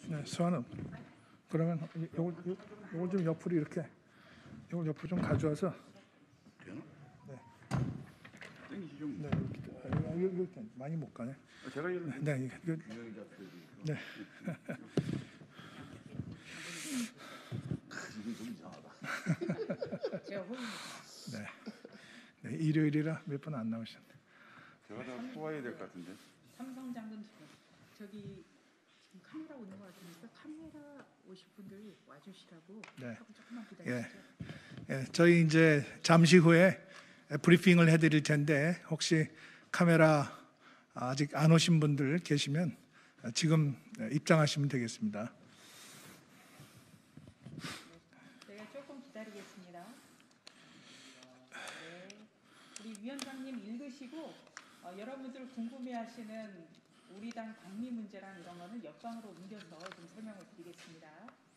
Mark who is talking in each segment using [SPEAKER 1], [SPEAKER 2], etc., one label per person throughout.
[SPEAKER 1] 네, 수아는 그러면 요걸 좀 옆으로 이렇게 요걸 옆으로 좀 가져와서
[SPEAKER 2] 되나?
[SPEAKER 1] 네.
[SPEAKER 2] 땡기지 좀.
[SPEAKER 1] 네, 이렇게 많이 못 가네.
[SPEAKER 2] 제가 이거
[SPEAKER 1] 네, 이거 네.
[SPEAKER 2] 지금 좀 이상하다.
[SPEAKER 3] 제가 호입니다.
[SPEAKER 1] 네. 네, 일요일이라 몇 분 안 나오셨네.
[SPEAKER 2] 제가 다 뽑아야 될 것 같은데.
[SPEAKER 3] 삼성 장군 저기 지금 카메라 오는 것 같으니까 카메라 오실 분들 와주시라고
[SPEAKER 1] 네.
[SPEAKER 3] 하고 조금만 기다리시죠.
[SPEAKER 1] 예, 저희 이제 잠시 후에 브리핑을 해드릴 텐데 혹시 카메라 아직 안 오신 분들 계시면 지금 입장하시면 되겠습니다.
[SPEAKER 3] 네, 조금 기다리겠습니다. 네, 우리 위원장님 읽으시고 여러분들 궁금해하시는 우리 당 방미 문제랑 이런 거는 옆방으로 옮겨서 좀 설명을 드리겠습니다.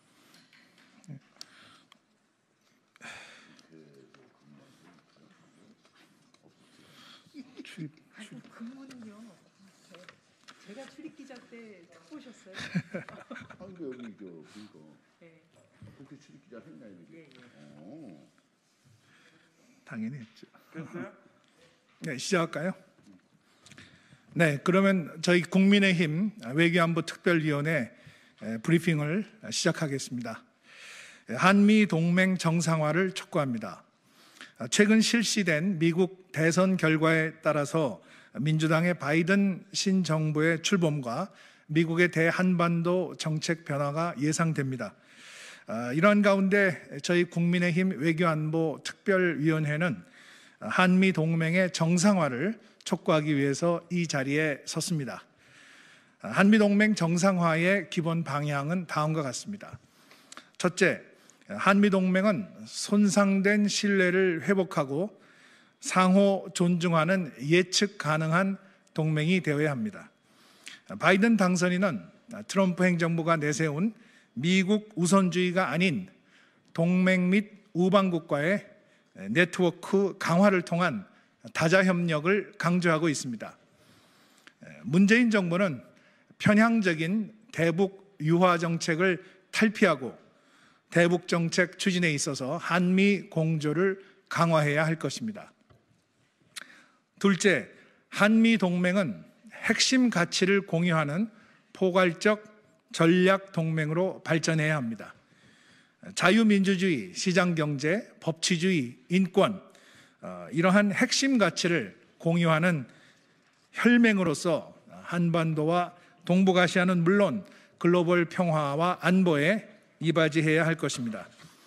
[SPEAKER 3] 아이고 근무는요. 제가 출입 기자 때 딱 보셨어요?
[SPEAKER 2] 아이고 여기 그러니까
[SPEAKER 3] 네.
[SPEAKER 2] 국회 출입 기자 했나 이렇게.
[SPEAKER 3] 예, 예.
[SPEAKER 2] 오.
[SPEAKER 1] 당연히 했죠.
[SPEAKER 2] 됐어요?
[SPEAKER 1] 네, 시작할까요? 네, 그러면 저희 국민의힘 외교안보 특별위원회 브리핑을 시작하겠습니다. 한미 동맹 정상화를 촉구합니다. 최근 실시된 미국 대선 결과에 따라서 민주당의 바이든 신정부의 출범과 미국의 대한반도 정책 변화가 예상됩니다. 이러한 가운데 저희 국민의힘 외교안보 특별위원회는 한미 동맹의 정상화를 촉구하기 위해서 이 자리에 섰습니다. 한미 동맹 정상화의 기본 방향은 다음과 같습니다. 첫째, 한미 동맹은 손상된 신뢰를 회복하고 상호 존중하는 예측 가능한 동맹이 되어야 합니다. 바이든 당선인은 트럼프 행정부가 내세운 미국 우선주의가 아닌 동맹 및 우방국과의 네트워크 강화를 통한 다자 협력을 강조하고 있습니다. 문재인 정부는 편향적인 대북 유화 정책을 탈피하고 대북 정책 추진에 있어서 한미 공조를 강화해야 할 것입니다. 둘째, 한미 동맹은 핵심 가치를 공유하는 포괄적 전략 동맹으로 발전해야 합니다. 자유민주주의, 시장경제, 법치주의, 인권 이러한 핵심 가치를 공유하는 혈맹으로서 한반도와 동북아시아는 물론 글로벌 평화와 안보에 이바지해야 할 것입니다.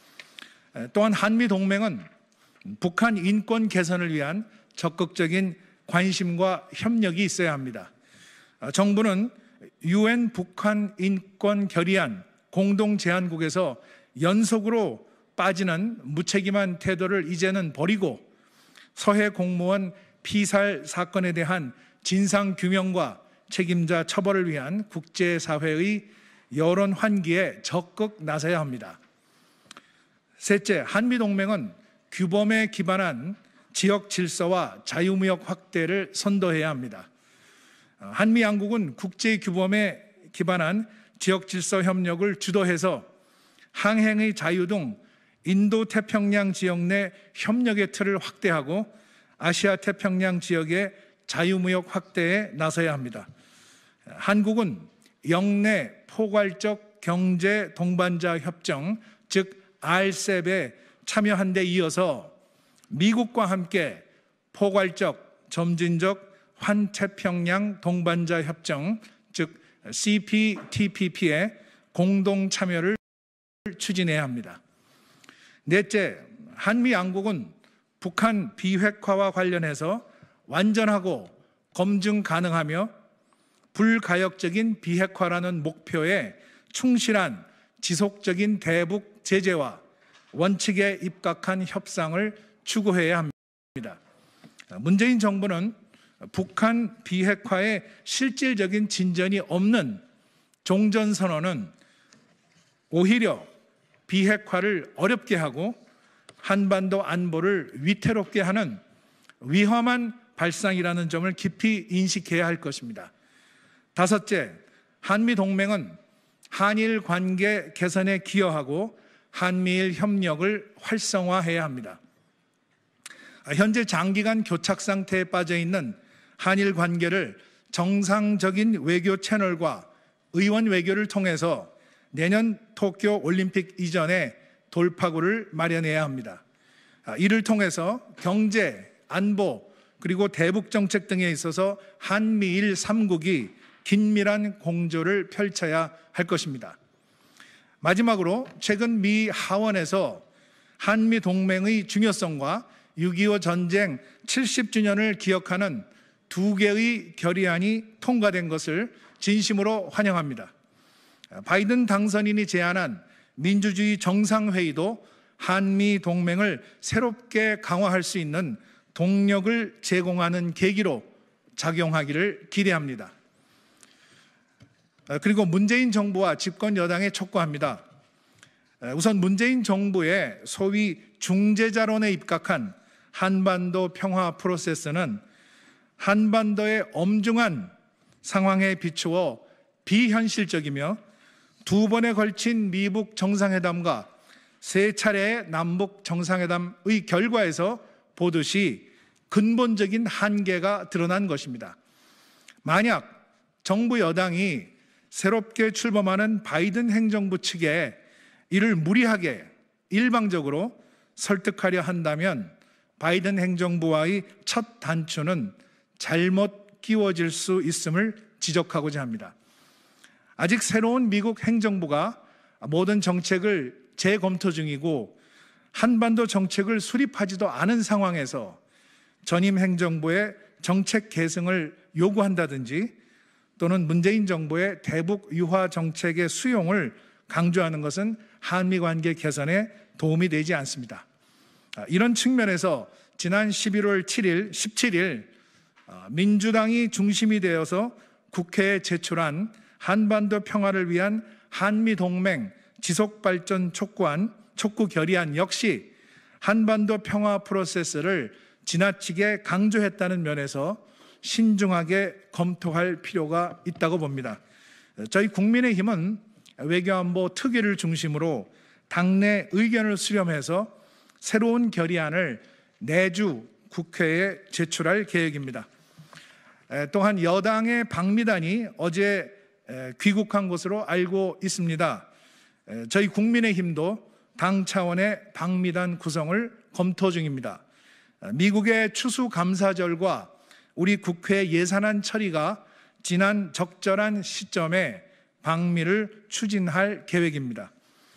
[SPEAKER 1] 또한 한미 동맹은 북한 인권 개선을 위한 적극적인 관심과 협력이 있어야 합니다. 정부는 UN 북한 인권 결의안 공동 제안국에서 연속으로 빠지는 무책임한 태도를 이제는 버리고 서해 공무원 피살 사건에 대한 진상 규명과 책임자 처벌을 위한 국제사회의 여론 환기에 적극 나서야 합니다. 셋째, 한미동맹은 규범에 기반한 지역 질서와 자유무역 확대를 선도해야 합니다. 한미 양국은 국제 규범에 기반한 지역 질서 협력을 주도해서 항행의 자유 등 인도 태평양 지역 내 협력의 틀을 확대하고 아시아 태평양 지역의 자유무역 확대에 나서야 합니다. 한국은 영내 포괄적 경제 동반자 협정, 즉 RCEP에 참여한 데 이어서 미국과 함께 포괄적 점진적 환태평양 동반자 협정, 즉 CPTPP에 공동 참여를 추진해야 합니다. 넷째, 한미 양국은 북한 비핵화와 관련해서 완전하고 검증 가능하며 불가역적인 비핵화라는 목표에 충실한 지속적인 대북 제재와 원칙에 입각한 협상을 추구해야 합니다. 문재인 정부는 북한 비핵화에 실질적인 진전이 없는 종전선언은 오히려 비핵화를 어렵게 하고 한반도 안보를 위태롭게 하는 위험한 발상이라는 점을 깊이 인식해야 할 것입니다. 다섯째, 한미 동맹은 한일 관계 개선에 기여하고 한미일 협력을 활성화해야 합니다. 현재 장기간 교착 상태에 빠져 있는 한일 관계를 정상적인 외교 채널과 의원 외교를 통해서 내년 도쿄 올림픽 이전에 돌파구를 마련해야 합니다. 이를 통해서 경제, 안보, 그리고 대북 정책 등에 있어서 한미일 3국이 긴밀한 공조를 펼쳐야 할 것입니다. 마지막으로 최근 미 하원에서 한미 동맹의 중요성과 6.25 전쟁 70주년을 기억하는 2개의 결의안이 통과된 것을 진심으로 환영합니다. 바이든 당선인이 제안한 민주주의 정상회의도 한미 동맹을 새롭게 강화할 수 있는 동력을 제공하는 계기로 작용하기를 기대합니다. 그리고 문재인 정부와 집권 여당에 촉구합니다. 우선 문재인 정부의 소위 중재자론에 입각한 한반도 평화 프로세스는 한반도의 엄중한 상황에 비추어 비현실적이며 2번에 걸친 미북 정상회담과 3차례의 남북 정상회담의 결과에서 보듯이 근본적인 한계가 드러난 것입니다. 만약 정부 여당이 새롭게 출범하는 바이든 행정부 측에 이를 무리하게 일방적으로 설득하려 한다면 바이든 행정부와의 첫 단추는 잘못 끼워질 수 있음을 지적하고자 합니다. 아직 새로운 미국 행정부가 모든 정책을 재검토 중이고 한반도 정책을 수립하지도 않은 상황에서 전임 행정부의 정책 계승을 요구한다든지 또는 문재인 정부의 대북 유화 정책의 수용을 강조하는 것은 한미 관계 개선에 도움이 되지 않습니다. 이런 측면에서 지난 11월 17일 민주당이 중심이 되어서 국회에 제출한 한반도 평화를 위한 한미동맹 지속발전 촉구 결의안 역시 한반도 평화 프로세스를 지나치게 강조했다는 면에서 신중하게 검토할 필요가 있다고 봅니다. 저희 국민의힘은 외교안보 특위를 중심으로 당내 의견을 수렴해서 새로운 결의안을 내주 국회에 제출할 계획입니다. 또한 여당의 방미단이 어제 귀국한 것으로 알고 있습니다. 저희 국민의힘도 당 차원의 방미단 구성을 검토 중입니다. 미국의 추수감사절과 우리 국회 예산안 처리가 지난 적절한 시점에 방미를 추진할 계획입니다.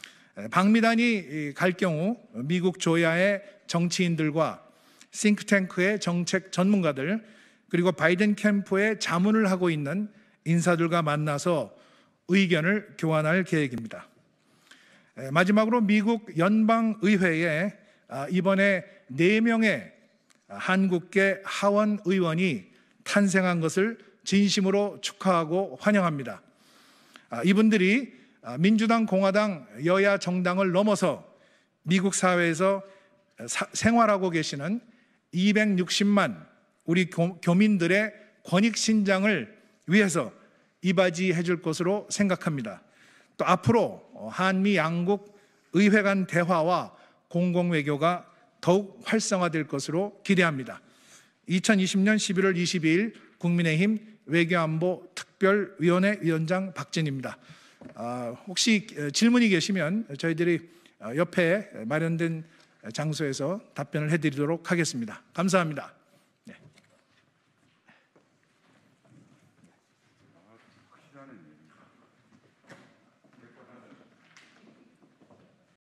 [SPEAKER 1] 방미단이 갈 경우 미국 조야의 정치인들과 싱크탱크의 정책 전문가들 그리고 바이든 캠프에 자문을 하고 있는 인사들과 만나서 의견을 교환할 계획입니다. 마지막으로 미국 연방의회에 이번에 4명의 한국계 하원 의원이 탄생한 것을 진심으로 축하하고 환영합니다. 이분들이 민주당, 공화당, 여야 정당을 넘어서 미국 사회에서 생활하고 계시는 260만 우리 교민들의 권익 신장을 위해서 이바지해 줄 것으로 생각합니다. 또 앞으로 한미 양국 의회 간 대화와 공공외교가 더욱 활성화될 것으로 기대합니다. 2020년 11월 22일 국민의힘 외교안보 특별위원회 위원장 박진입니다. 혹시 질문이 계시면 저희들이 옆에 마련된 장소에서 답변을 해드리도록 하겠습니다. 감사합니다. 네.
[SPEAKER 2] 확실하네.